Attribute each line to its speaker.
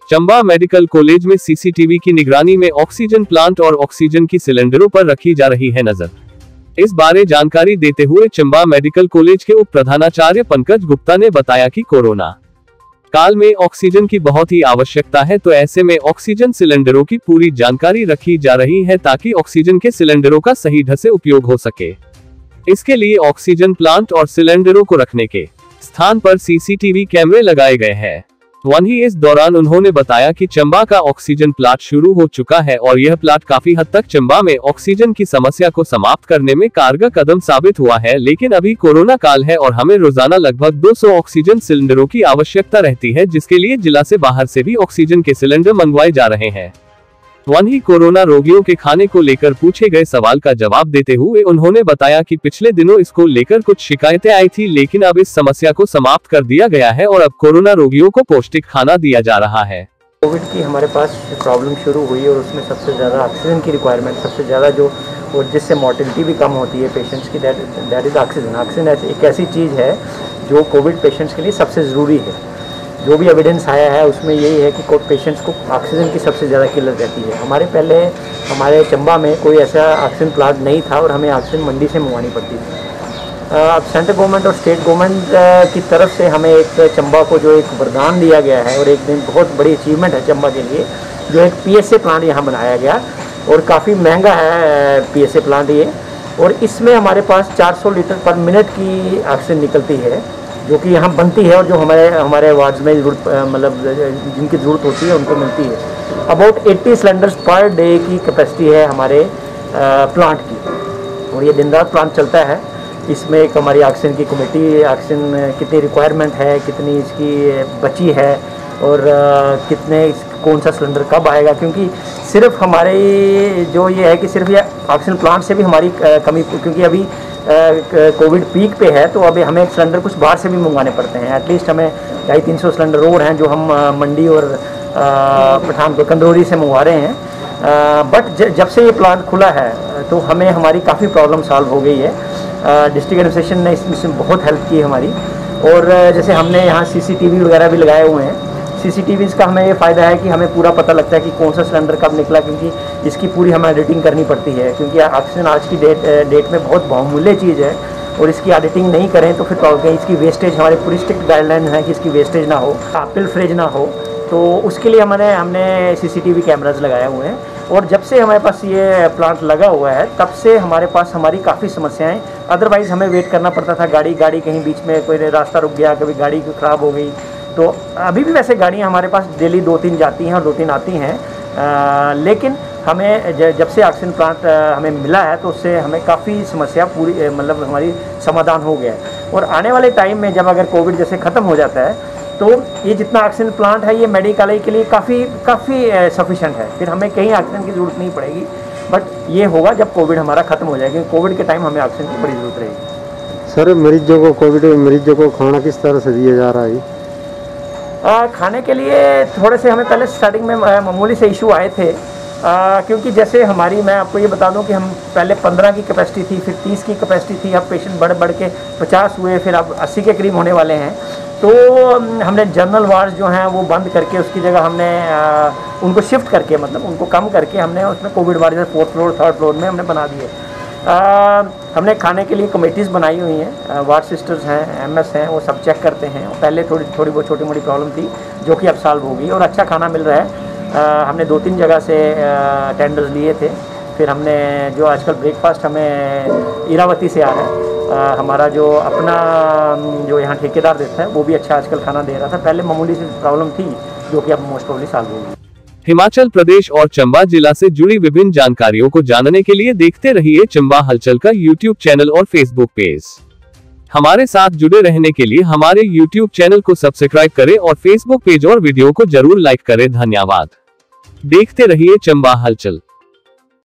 Speaker 1: Chamba medical college में CCTV की निगरानी में ऑक्सीजन प्लांट और ऑक्सीजन की सिलेंडरों पर रखी जा रही है नजर। इस बारे जानकारी देते हुए चंबा मेडिकल कॉलेज के उप प्रधानाचार्य पंकज गुप्ता ने बताया कि कोरोना काल में ऑक्सीजन की बहुत ही आवश्यकता है, तो ऐसे में ऑक्सीजन सिलेंडरों की पूरी जानकारी रखी जा रही है ताकि ऑक्सीजन के सिलेंडरों का सही ढंग से उपयोग हो सके। इसके लिए ऑक्सीजन प्लांट और सिलेंडरों को रखने के स्थान पर सीसीटीवी कैमरे लगाए गए हैं। वहीं इस दौरान उन्होंने बताया कि चंबा का ऑक्सीजन प्लांट शुरू हो चुका है और यह प्लांट काफी हद तक चंबा में ऑक्सीजन की समस्या को समाप्त करने में कारगर कदम साबित हुआ है, लेकिन अभी कोरोना काल है और हमें रोजाना लगभग 200 ऑक्सीजन सिलेंडरों की आवश्यकता रहती है, जिसके लिए जिला से बाहर से भी ऑक्सीजन के सिलेंडर मंगवाए जा रहे हैं। वहीं कोरोना रोगियों के खाने को लेकर पूछे गए सवाल का जवाब देते हुए उन्होंने बताया कि पिछले दिनों इसको लेकर कुछ शिकायतें आई थी, लेकिन अब इस समस्या को समाप्त कर दिया गया है और अब कोरोना रोगियों को पौष्टिक खाना दिया जा रहा है।
Speaker 2: कोविड की हमारे पास प्रॉब्लम शुरू हुई और उसमें सबसे ज़्यादा ऑक्सीजन की रिक्वायरमेंट सबसे ज़्यादा जो, और जिससे मोर्टेलिटी भी कम होती है पेशेंट्स की, दैट इज़ ऑक्सीजन। ऑक्सीजन एक ऐसी चीज़ है जो कोविड पेशेंट्स के लिए सबसे ज़रूरी है। जो भी एविडेंस आया है उसमें यही है कि पेशेंट्स को ऑक्सीजन की सबसे ज़्यादा किल्लत रहती है। हमारे चंबा में कोई ऐसा ऑक्सीजन प्लांट नहीं था और हमें ऑक्सीजन मंडी से मंगवानी पड़ती थी। अब सेंट्रल गवर्नमेंट और स्टेट गवर्नमेंट की तरफ से हमें एक चंबा को जो एक वरदान दिया गया है और एक दिन बहुत बड़ी अचीवमेंट है चंबा के लिए, जो एक PSA प्लांट यहाँ बनाया गया और काफ़ी महंगा है PSA प्लांट ये, और इसमें हमारे पास 400 लीटर पर मिनट की ऑक्सीजन निकलती है जो कि यहाँ बनती है और जो हमारे वार्ड्स में मतलब जिनकी ज़रूरत होती है उनको मिलती है। अबाउट 80 सिलेंडर्स पर डे की कैपेसिटी है हमारे प्लांट की और ये दिन रात प्लांट चलता है। इसमें एक हमारी ऑक्सीजन की कमेटी, ऑक्सीजन कितनी रिक्वायरमेंट है, कितनी इसकी बची है और कौन सा सिलेंडर कब आएगा, क्योंकि सिर्फ हमारे जो ये है कि सिर्फ ये ऑक्सीजन प्लांट से भी हमारी कमी, क्योंकि अभी कोविड पीक पे है तो अभी हमें सिलेंडर कुछ बाहर से भी मंगवाने पड़ते हैं। एटलीस्ट हमें 250-300 सिलेंडर और हैं जो हम मंडी और पठानकोट कंदौरी से मंगवा रहे हैं। बट जब से ये प्लांट खुला है तो हमें हमारी काफ़ी प्रॉब्लम सॉल्व हो गई है। डिस्ट्रिक्ट एडमिनिस्ट्रेशन ने इसमें बहुत हेल्प की हमारी, और जैसे हमने यहाँ CCTV वगैरह भी लगाए हुए हैं। CCTVs का हमें ये फ़ायदा है कि हमें पूरा पता लगता है कि कौन सा सिलेंडर कब निकला, क्योंकि इसकी पूरी हमें ऑडिटिंग करनी पड़ती है, क्योंकि ऑक्सीजन आज की डेट में बहुत बहुमूल्य चीज़ है और इसकी ऑडिटिंग नहीं करें तो फिर कहीं इसकी वेस्टेज, हमारी पूरी स्ट्रिक्ट गाइडलाइन है कि इसकी वेस्टेज ना हो, पिल फ्रेज ना हो, तो उसके लिए हमने CCTV कैमराज लगाए हुए हैं। और जब से हमारे पास ये प्लांट लगा हुआ है तब से हमारे पास हमारी काफ़ी समस्याएं, अदरवाइज़ हमें वेट करना पड़ता था, गाड़ी कहीं बीच में कोई रास्ता रुक गया, कभी गाड़ी ख़राब हो गई। तो अभी भी वैसे गाड़ियाँ हमारे पास डेली 2-3 जाती हैं और 2-3 आती हैं, लेकिन हमें जब से ऑक्सीजन प्लांट हमें मिला है तो उससे हमें काफ़ी समस्या पूरी मतलब हमारी समाधान हो गया है। और आने वाले टाइम में जब अगर कोविड जैसे ख़त्म हो जाता है तो ये जितना ऑक्सीजन प्लांट है ये मेडिकल के लिए काफ़ी सफिशेंट है, फिर हमें कहीं ऑक्सीजन की ज़रूरत नहीं पड़ेगी। बट ये होगा जब कोविड हमारा ख़त्म हो जाएगा, क्योंकि कोविड के टाइम हमें ऑक्सीजन की बड़ी ज़रूरत रहेगी।
Speaker 3: सर, कोविड मरीजों को खाना किस तरह से दिया जा रहा है?
Speaker 2: खाने के लिए थोड़े से हमें पहले स्टार्टिंग में मामूली से इशू आए थे, क्योंकि जैसे मैं आपको ये बता दूं कि हम पहले 15 की कैपेसिटी थी, फिर 30 की कैपेसिटी थी, अब पेशेंट बढ़ के 50 हुए, फिर अब 80 के करीब होने वाले हैं। तो हमने जनरल वार्ड जो हैं वो बंद करके उसकी जगह हमने उनको शिफ्ट करके, मतलब उनको कम करके हमने उसमें Covid ward 4th floor 3rd floor में हमने बना दिए। हमने खाने के लिए कमेटीज़ बनाई हुई हैं, वार्ड सिस्टर्स हैं, MS हैं, वो सब चेक करते हैं। पहले थोड़ी बहुत छोटी मोटी प्रॉब्लम थी जो कि अब सॉल्व हो गई और अच्छा खाना मिल रहा है। हमने 2-3 जगह से टेंडर्स लिए थे, फिर हमने जो आजकल ब्रेकफास्ट हमें इरावती से आ रहा है, हमारा जो अपना जो यहाँ ठेकेदार देता है वो भी अच्छा आजकल खाना दे रहा था। पहले मामूली सी प्रॉब्लम थी जो कि अब मोस्ट प्रोबेबली सॉल्व होगी।
Speaker 1: हिमाचल प्रदेश और चंबा जिला से जुड़ी विभिन्न जानकारियों को जानने के लिए देखते रहिए चंबा हलचल का YouTube चैनल और Facebook पेज। हमारे साथ जुड़े रहने के लिए हमारे YouTube चैनल को सब्सक्राइब करें और Facebook पेज और वीडियो को जरूर लाइक करें। धन्यवाद। देखते रहिए चंबा हलचल।